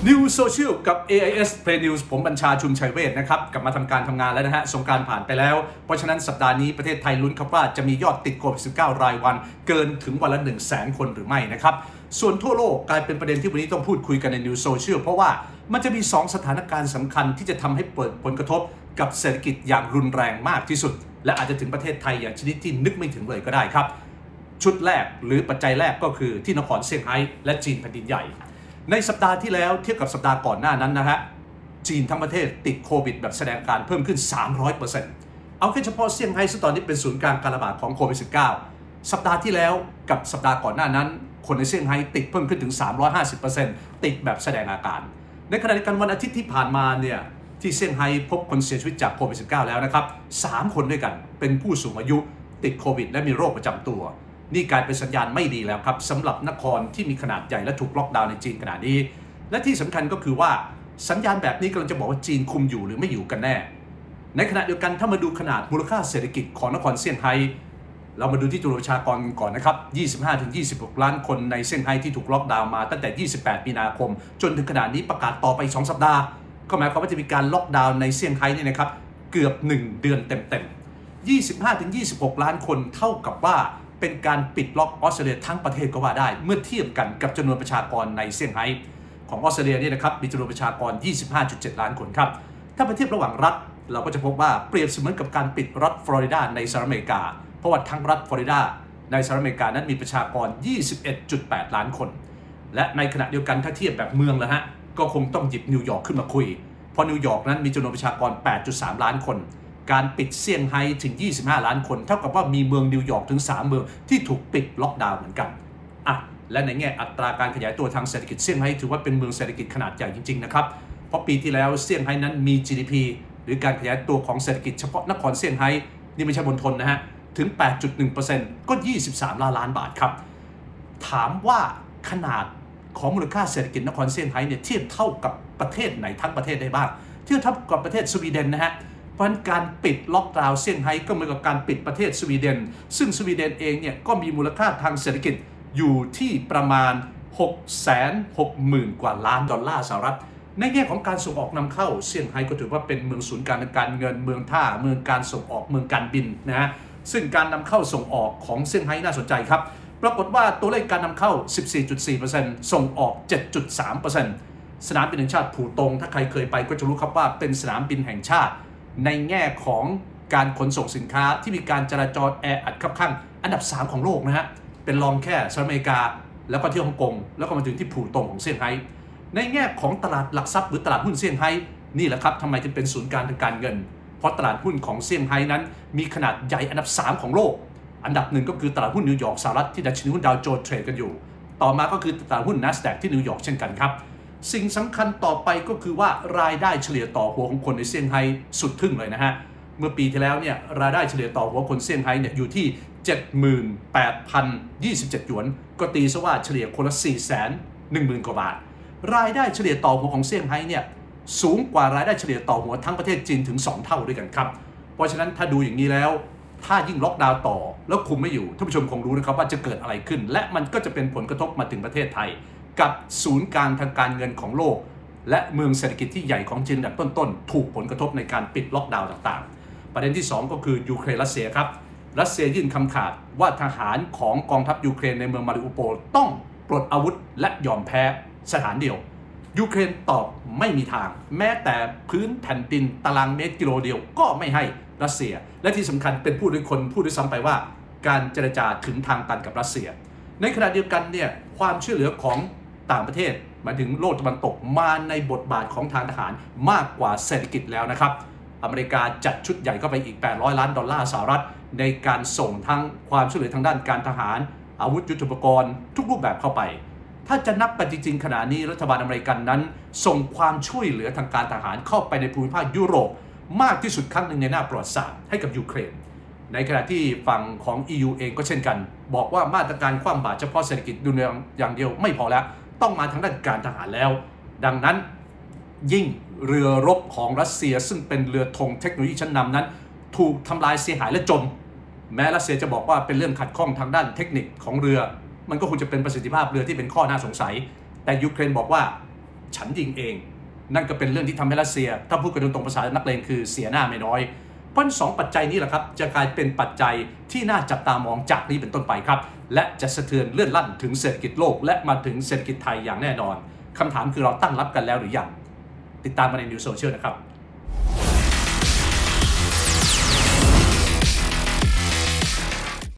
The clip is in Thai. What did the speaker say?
New Social กับ AIS Play News ผมบัญชาชุมชัยเวชนะครับกลับมาทำการทำงานแล้วนะฮะสงกรานต์ผ่านไปแล้วเพราะฉะนั้นสัปดาห์นี้ประเทศไทยลุ้นครับว่าจะมียอดติดโควิด -19 รายวันเกินถึงวันละ 100,000 คนหรือไม่นะครับส่วนทั่วโลกกลายเป็นประเด็นที่วันนี้ต้องพูดคุยกันใน New Social เพราะว่ามันจะมี2สถานการณ์สำคัญที่จะทำให้เปิดผลกระทบกับเศรษฐกิจอย่างรุนแรงมากที่สุดและอาจจะถึงประเทศไทยอย่างชนิดที่นึกไม่ถึงเลยก็ได้ครับชุดแรกหรือปัจจัยแรกก็คือที่นครเซี่ยงไฮ้และจีนแผ่นดินใหญ่ในสัปดาห์ที่แล้วเทียบกับสัปดาห์ก่อนหน้านั้นนะฮะจีนทั้งประเทศติดโควิดแบบแสดงอาการเพิ่มขึ้น 300%เอาแค่เฉพาะเซี่ยงไฮ้ซึ่งตอนนี้เป็นศูนย์กลางการระบาดของโควิด -19 สัปดาห์ที่แล้วกับสัปดาห์ก่อนหน้านั้นคนในเซี่ยงไฮ้ติดเพิ่มขึ้นถึง 350% ติดแบบแสดงอาการในขณะเดียวกันวันอาทิตย์ที่ผ่านมาเนี่ยที่เซี่ยงไฮ้พบคนเสียชีวิตจากโควิด -19 แล้วนะครับ3 คนด้วยกันเป็นผู้สูงอายุติดโควิดและมีโรคประจำตัวนี่กลายเป็นสัญญาณไม่ดีแล้วครับสำหรับนครที่มีขนาดใหญ่และถูกล็อกดาวน์ในจีนขณะนี้และที่สำคัญก็คือว่าสัญญาณแบบนี้กำลังจะบอกว่าจีนคุมอยู่หรือไม่อยู่กันแน่ในขณะเดียวกันถ้ามาดูขนาดมูลค่าเศรษฐกิจของนครเซี่ยงไฮ้เรามาดูที่จำนวนประชากรก่อนนะครับ 25-26 ล้านคนในเซี่ยงไฮ้ที่ถูกล็อกดาวน์มาตั้งแต่ 28 มีนาคมจนถึงขณะนี้ประกาศต่อไป2 สัปดาห์ก็หมายความว่าจะมีการล็อกดาวน์ในเซี่ยงไฮ้นี่นะครับเกือบ1 เดือนเต็มๆ 25-26 ล้านคนเท่ากับว่าเป็นการปิดล็อกออสเตรเลียทั้งประเทศก็ว่าได้เมื่อเทียบกันกับจำนวนประชากรในเซี่ยงไฮ้ของออสเตรเลียนี่นะครับมีจำนวนประชากร 25.7 ล้านคนครับถ้าไปเทียบระหว่างรัฐเราก็จะพบว่าเปรียบเสมือนกับการปิดรัฐฟลอริดาในสหรัฐอเมริกาเพราะว่าทั้งรัฐฟลอริดาในสหรัฐอเมริกานั้นมีประชากร 21.8 ล้านคนและในขณะเดียวกันถ้าเทียบแบบเมืองแล้วฮะก็คงต้องหยิบนิวยอร์กขึ้นมาคุยเพราะนิวยอร์กนั้นมีจำนวนประชากร 8.3 ล้านคนการปิดเซี่ยงไฮ้ถึง 25 ล้านคนเท่ากับว่ามีเมืองนิวยอร์กถึง 3 เมืองที่ถูกปิดล็อกดาวน์เหมือนกันและในแง่อัตราการขยายตัวทางเศรษฐกิจเซี่ยงไฮ้ถือว่าเป็นเมืองเศรษฐกิจขนาดใหญ่จริงๆนะครับเพราะปีที่แล้วเซี่ยงไฮ้นั้นมี GDP หรือการขยายตัวของเศรษฐกิจเฉพาะนครเซี่ยงไฮ้นี่ไม่ใช่มณฑลนะฮะถึง 8.1% ก็ 23 ล้านบาทครับถามว่าขนาดของมูลค่าเศรษฐกิจนครเซี่ยงไฮ้เนี่ยเทียบเท่ากับประเทศไหนทั้งประเทศได้บ้างเทียบเท่ากับประเทศสวีเดนนะฮะเพราะการปิดล็อกดาวน์เซี่ยงไฮ้ก็เหมือนกับการปิดประเทศสวีเดนซึ่งสวีเดนเองเนี่ยก็มีมูลค่าทางเศรษฐกิจอยู่ที่ประมาณ 660,000 กว่าล้านดอลลาร์สหรัฐในแง่ของการส่งออกนำเข้าเซี่ยงไฮ้ก็ถือว่าเป็นเมืองศูนย์กลางการเงินเมืองท่าเมืองการส่งออกเมืองการบินนะฮะซึ่งการนำเข้าส่งออกของเซี่ยงไฮ้น่าสนใจครับปรากฏว่าตัวเลขการนำเข้า 14.4% ส่งออก 7.3% สนามบินแห่งชาติผู่ตงถ้าใครเคยไปก็จะรู้ครับว่าเป็นสนามบินแห่งชาติในแง่ของการขนส่งสินค้าที่มีการจราจรแออัดคับข้างอันดับ3ของโลกนะฮะเป็นรองแค่สหรัฐอเมริกาแล้วก็ที่ฮ่องกงแล้วก็มาถึงที่ผู่ตงของเซี่ยงไฮ้ในแง่ของตลาดหลักทรัพย์หรือตลาดหุ้นเซี่ยงไฮ้นี่แหละครับทำไมจึงเป็นศูนย์กลางทางการเงินเพราะตลาดหุ้นของเซี่ยงไฮ้นั้นมีขนาดใหญ่อันดับ3ของโลกอันดับ1ก็คือตลาดหุ้นนิวยอร์กสหรัฐที่ดัชนีหุ้นดาวโจนส์เทรดกันอยู่ต่อมาก็คือตลาดหุ้น NASDAQ ที่นิวยอร์กเช่นกันครับสิ่งสำคัญต่อไปก็คือว่ารายได้เฉลี่ยต่อหัวของคนในเซี่ยงไฮ้สุดทึ่งเลยนะฮะเมื่อปีที่แล้วเนี่ยรายได้เฉลี่ยต่อหัวคนเซี่ยงไฮ้เนี่ยอยู่ที่ 78,027 หยวนก็ตีซะว่าเฉลี่ยคนละ 410,000 กว่าบาทรายได้เฉลี่ยต่อหัวของเซี่ยงไฮ้เนี่ยสูงกว่ารายได้เฉลี่ยต่อหัวทั้งประเทศจีนถึง2 เท่าด้วยกันครับเพราะฉะนั้นถ้าดูอย่างนี้แล้วถ้ายิ่งล็อกดาวน์ต่อแล้วคุมไม่อยู่ท่านผู้ชมคงรู้นะครับว่าจะเกิดอะไรขึ้นและมันก็จะเป็นผลกระทบมาถึงประเทศไทยกับศูนย์กลางทางการเงินของโลกและเมืองเศรษฐกิจที่ใหญ่ของจีนอันดับต้นๆถูกผลกระทบในการปิดล็อกดาวน์ต่างๆประเด็นที่2ก็คือยูเครนรัสเซียครับรัสเซียยื่นคำขาดว่าทหารของกองทัพยูเครนในเมืองมาริอูโปลต้องปลดอาวุธและยอมแพ้สถานเดียวยูเครนตอบไม่มีทางแม้แต่พื้นแผ่นดินตารางเมตรกิโลเดียวก็ไม่ให้รัสเซียและที่สำคัญเป็นพูดด้วยซ้ำไปว่าการเจรจาถึงทางตันกับรัสเซียในขณะเดียวกันเนี่ยความช่วยเหลือของต่างประเทศหมายถึงโลกตะวันตกมาในบทบาทของทางทหารมากกว่าเศรษฐกิจแล้วนะครับอเมริกาจัดชุดใหญ่เข้าไปอีก$800 ล้านสหรัฐในการส่งทั้งความช่วยเหลือทางด้านการทหารอาวุธยุทโธปกรณ์ทุกรูปแบบเข้าไปถ้าจะนับไปจริงๆขณะนี้รัฐบาลอเมริกันนั้นส่งความช่วยเหลือทางการทหารเข้าไปในภูมิภาคยุโรปมากที่สุดครั้งหนึ่งในหน้าประวัติศาสตร์ให้กับยูเครนในขณะที่ฝั่งของ EU เองก็เช่นกันบอกว่ามาตรการคว่ำบาตรเฉพาะเศรษฐกิจดูอย่างเดียวไม่พอแล้วต้องมาทางด้านการทหารแล้วดังนั้นยิ่งเรือรบของรัสเซียซึ่งเป็นเรือธงเทคโนโลยีชั้นนำนั้นถูกทำลายเสียหายและจมแม้รัสเซียจะบอกว่าเป็นเรื่องขัดข้องทางด้านเทคนิคของเรือมันก็คงจะเป็นประสิทธิภาพเรือที่เป็นข้อน่าสงสัยแต่ยูเครนบอกว่าฉันยิงเองนั่นก็เป็นเรื่องที่ทำให้รัสเซียถ้าพูดกันตรงๆภาษานักเลงคือเสียหน้าไม่น้อยเพราะสองปัจจัยนี้แหละครับจะกลายเป็นปัจจัยที่น่าจับตามองจากนี้เป็นต้นไปครับและจะสะเทือนเลื่อนลั่นถึงเศรษฐกิจโลกและมาถึงเศรษฐกิจไทยอย่างแน่นอนคำถามคือเราตั้งรับกันแล้วหรือยังติดตามมาในนิวโซเชียลนะครับ